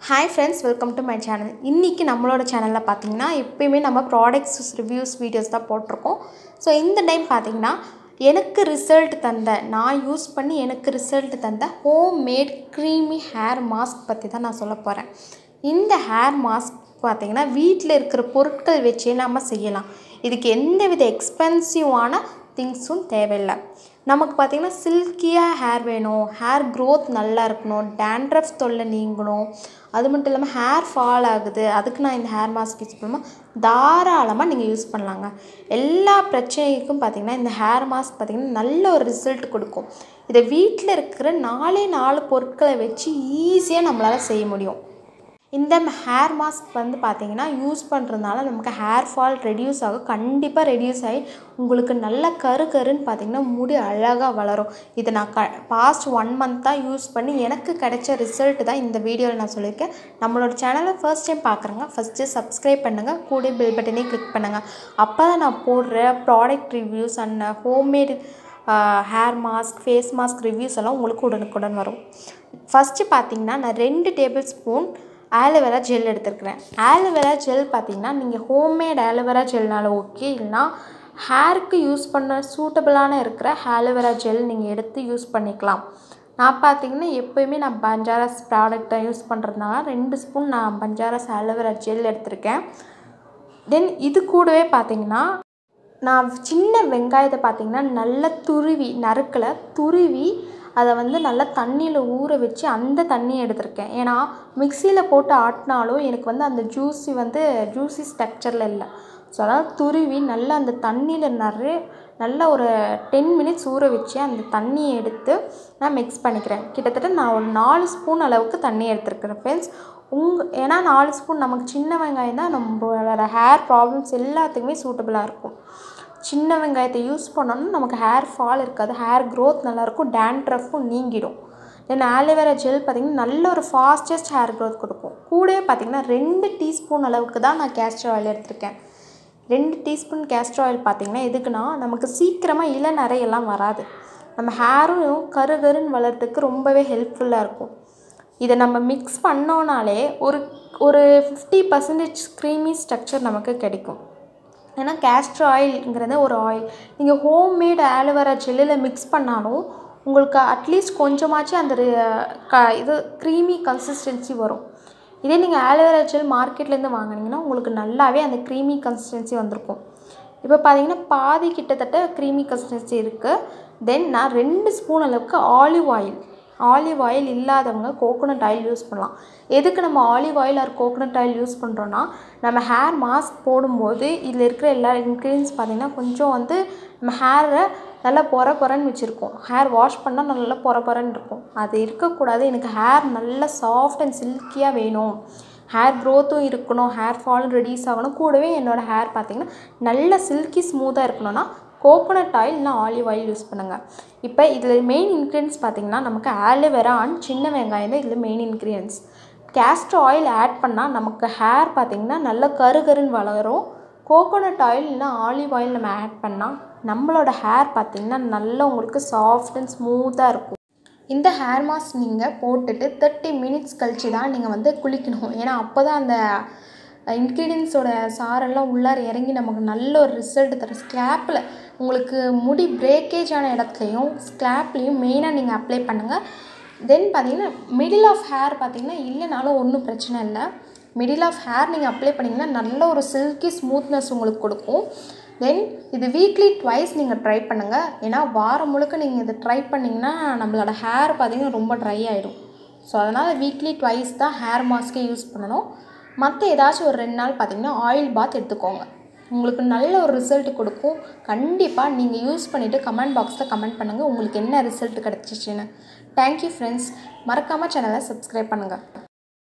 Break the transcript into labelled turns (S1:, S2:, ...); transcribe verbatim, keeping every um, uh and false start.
S1: Hi friends, welcome to my channel. இன்னைக்கு நம்மளோட சேனல்ல பாத்தீங்கன்னா எப்பவுமே நம்ம products reviews videos தான் போட்டுருக்கோம். சோ இந்த டைம் பாத்தீங்கன்னா எனக்கு ரிசல்ட் தந்த நான் யூஸ் பண்ணி எனக்கு ரிசல்ட் தந்த homemade creamy hair mask பத்தி தான் நான் சொல்லப் போறேன். இந்த hair mask பாத்தீங்கன்னா வீட்ல இருக்கிற பொருட்கள் வச்சே நாம செய்யலாம். இதுக்கு எந்தவித எக்ஸ்பென்சிவான திங்ஸும் தேவையில்லை. நமக்கு பாத்தீங்கன்னா சில்கியா ஹேர் வேணும், ஹேர் growth நல்லா இருக்கணும், dandruff தொல்லை நீங்கணும். அது மட்டும் இல்லாம ஹேர் ஃபால் ஆகுது. அதுக்கு நான் இந்த ஹேர் மாஸ்க் யூஸ் பண்ணுமா தாராளமா நீங்க யூஸ் பண்ணலாங்க. எல்லா பிரச்சனைக்கும் பாத்தீங்கன்னா இந்த ஹேர் மாஸ்க் பாத்தீங்கன்னா நல்ல ஒரு ரிசல்ட் கொடுக்கும். இத வீட்ல இருக்கிற நாலே நாலு பொருட்களை வச்சு ஈஸியா நம்மளால செய்ய முடியும். இந்த ஹேர் மாஸ்க் வந்து பாத்தீங்கன்னா யூஸ் பண்றதுனால நமக்கு ஹேர் ஃபால் ரெடியூஸ் ஆகும். கண்டிப்பா ரெடியூஸ் ஆகி உங்களுக்கு நல்ல கரு கருன்னு பாத்தீங்கன்னா முடி அழகா வளரும். இத நான் பாஸ்ட் one month தான் யூஸ் பண்ணி எனக்கு கிடைச்ச ரிசல்ட் தான் இந்த வீடியோல நான் சொல்லிருக்கேன். நம்மளோட சேனலை ஃபர்ஸ்ட் டைம் பார்க்கறங்க ஃபர்ஸ்ட் சப்ஸ்கிரைப் பண்ணுங்க, கூட பெல் பட்டனை கிளிக் பண்ணுங்க. அப்பதான் நான் போடுற product reviews and homemade hair mask, face mask reviews எல்லாம் உங்களுக்கு உடனுக்குடன் வரும். ஃபர்ஸ்ட் பாத்தீங்கன்னா நான் ரெண்டு டேபிள் ஸ்பூன் ஆலோவேரா ஜெல் எடுத்துக்கிறேன். ஆலோவேரா ஜெல் பாத்தீங்கன்னா நீங்க ஹோம்மேட் ஆலோவேரா ஜெல்னால ஓகே, இல்லனா ஹேருக்கு யூஸ் பண்ண சூட்டபிளான இருக்கிற ஆலோவேரா ஜெல் நீங்க எடுத்து யூஸ் பண்ணிக்கலாம். நான் பாத்தீங்கன்னா எப்பவுமே நான் பஞ்சாரஸ் ப்ராடக்ட் யூஸ் பண்றதுனால ரெண்டு ஸ்பூன் நான் பஞ்சாரஸ் ஆலோவேரா ஜெல் எடுத்துர்க்கேன். தென் இது கூடவே பாத்தீங்கன்னா நான் சின்ன வெங்காயத்தை பாத்தீங்கன்னா நல்லா துருவி நறுக்கல துருவி அதை வந்து நல்லா தண்ணியில் ஊற வச்சு அந்த தண்ணியை எடுத்துருக்கேன். ஏன்னா மிக்சியில் போட்டு ஆட்டினாலும் எனக்கு வந்து அந்த ஜூஸி வந்து ஜூஸி ஸ்ட்ரக்சரில் இல்லை. ஸோ அதனால் துருவி நல்லா அந்த தண்ணியில் நிறைய நல்லா ஒரு டென் மினிட்ஸ் ஊற வச்சு அந்த தண்ணியை எடுத்து நான் மிக்ஸ் பண்ணிக்கிறேன். கிட்டத்தட்ட நான் ஒரு நாலு ஸ்பூன் அளவுக்கு தண்ணி எடுத்துருக்கிறேன் ஃப்ரெண்ட்ஸ். உங்க ஏன்னா நாலு ஸ்பூன் நமக்கு சின்ன வெங்காயம் தான் நம்மளோட ஹேர் ப்ராப்ளம்ஸ் எல்லாத்துக்குமே சூட்டபிளாக இருக்கும். சின்ன வெங்காயத்தை யூஸ் பண்ணோம்னா நமக்கு ஹேர் ஃபால் இருக்காது, ஹேர் க்ரோத் நல்லாயிருக்கும், டேண்ட்ரஃப்பும் நீங்கிடும். தென் ஆலோவேரா ஜெல் பார்த்திங்கன்னா நல்ல ஒரு ஃபாஸ்டஸ்ட் ஹேர் க்ரோத் கொடுக்கும். கூடவே பார்த்திங்கன்னா ரெண்டு டீஸ்பூன் அளவுக்கு தான் நான் கேஸ்டர் ஆயில் எடுத்திருக்கேன். ரெண்டு டீஸ்பூன் கேஸ்டர் ஆயில் பார்த்திங்கன்னா எதுக்குன்னா நமக்கு சீக்கிரமாக இளநரையெல்லாம் வராது, நம்ம ஹேரும் கரு கருன்னு வளர்கிறதுக்கு ரொம்பவே ஹெல்ப்ஃபுல்லாக இருக்கும். இதை நம்ம மிக்ஸ் பண்ணோனாலே ஒரு ஒரு ஃபிஃப்டி பர்சன்டேஜ் க்ரீமி ஸ்ட்ரக்சர் நமக்கு கிடைக்கும். ஏன்னா கேஸ்டர் ஆயில்ங்கிறது ஒரு ஆயில். நீங்கள் ஹோம்மேட் ஆலோவேரா ஜெல்லில் மிக்ஸ் பண்ணாலும் உங்களுக்கு அட்லீஸ்ட் கொஞ்சமாச்சும் அந்த க இது க்ரீமி கன்சிஸ்டன்சி வரும். இதே நீங்கள் ஆலோவேரா ஜெல் மார்க்கெட்லேருந்து வாங்கினீங்கன்னா உங்களுக்கு நல்லாவே அந்த க்ரீமி கன்சிஸ்டன்சி வந்திருக்கும். இப்போ பார்த்தீங்கன்னா பாதி கிட்டத்தட்ட க்ரீமி கன்சிஸ்டன்சி இருக்குது. தென் நான் ரெண்டு ஸ்பூன் அளவுக்கு ஆலிவ் ஆயில் ஆலிவ் ஆயில் இல்லாதவங்க கோகோனட் ஆயில் யூஸ் பண்ணலாம். எதுக்கு நம்ம olive oil or coconut oil use பண்ணுறோன்னா நம்ம ஹேர் மாஸ்க் போடும்போது இதில் இருக்கிற எல்லா இன்க்ரீடியன்ஸ் பார்த்திங்கன்னா கொஞ்சம் வந்து நம்ம ஹேரை நல்லா பொற பொறன்னு வச்சுருக்கோம். ஹேர் வாஷ் பண்ணால் நல்லா பொற பொறன்னு இருக்கும். அது இருக்கக்கூடாது. எனக்கு ஹேர் நல்லா சாஃப்ட் அண்ட் சில்கியாக வேணும், ஹேர் க்ரோத்தும் இருக்கணும், ஹேர் ஃபாலும் ரெடியூஸ் ஆகணும், கூடவே என்னோடய ஹேர் பார்த்திங்கன்னா நல்லா சில்கி ஸ்மூத்தாக இருக்கணும்னா கோகோனட் ஆயில் இல்லைனா ஆலிவ் ஆயில் யூஸ் பண்ணுங்கள். இப்போ இதில் மெயின் இன்க்ரீடியன்ஸ் பார்த்திங்கன்னா நமக்கு ஆலோவேரா அண்ட் சின்ன வெங்காயம் தான் இதில் main ingredients. Castor oil add பண்ணால் நமக்கு ஹேர் பார்த்திங்கன்னா நல்ல கரு கருன்னு வளரும். கோகோனட் ஆயில் இல்லைனா ஆலிவ் ஆயில் நம்ம ஆட் பண்ணால் நம்மளோட ஹேர் பார்த்திங்கன்னா நல்லா உங்களுக்கு சாஃப்ட் அண்ட் ஸ்மூத்தாக இருக்கும். இந்த ஹேர் மாஸ்க் நீங்கள் போட்டுட்டு தேர்ட்டி மினிட்ஸ் கழிச்சு தான் நீங்கள் வந்து குளிக்கணும். ஏன்னா அப்போ தான் அந்த இன்க்ரீடியன்ஸோட சாரெல்லாம் உள்ளார இறங்கி நமக்கு நல்ல ஒரு ரிசல்ட் தரும். ஸ்கேப்பில் உங்களுக்கு முடி பிரேக்கேஜ் ஆன இடத்துலையும் ஸ்கேப்லேயும் மெயினாக நீங்கள் அப்ளை பண்ணுங்கள். தென் பார்த்தீங்கன்னா மிடில் ஆஃப் ஹேர் பார்த்திங்கன்னா இல்லைனாலும் ஒன்றும் பிரச்சனை இல்லை. மிடில் ஆஃப் ஹேர் நீங்கள் அப்ளை பண்ணிங்கன்னா நல்ல ஒரு சில்கி ஸ்மூத்னஸ் உங்களுக்கு கொடுக்கும். தென் இது வீக்லி ட்வைஸ் நீங்கள் ட்ரை பண்ணுங்கள். ஏன்னா வாரம் முழுக்க நீங்கள் இதை ட்ரை பண்ணிங்கன்னா நம்மளோட ஹேர் பார்த்திங்கன்னா ரொம்ப ட்ரை ஆகிடும். ஸோ அதனால் வீக்லி ட்வைஸ் தான் ஹேர் மாஸ்க்கே யூஸ் பண்ணணும். மற்ற ஏதாச்சும் ஒரு ரெண்டு நாள் பார்த்திங்கன்னா ஆயில் பாத் எடுத்துக்கோங்க, உங்களுக்கு நல்ல ஒரு ரிசல்ட் கொடுக்கும். கண்டிப்பாக நீங்கள் யூஸ் பண்ணிவிட்டு கமெண்ட் பாக்ஸில் கமெண்ட் பண்ணுங்கள் உங்களுக்கு என்ன ரிசல்ட் கிடச்சிச்சின்னு. Thank you friends. மறக்காமல் சேனலை சப்ஸ்கிரைப் பண்ணுங்கள்.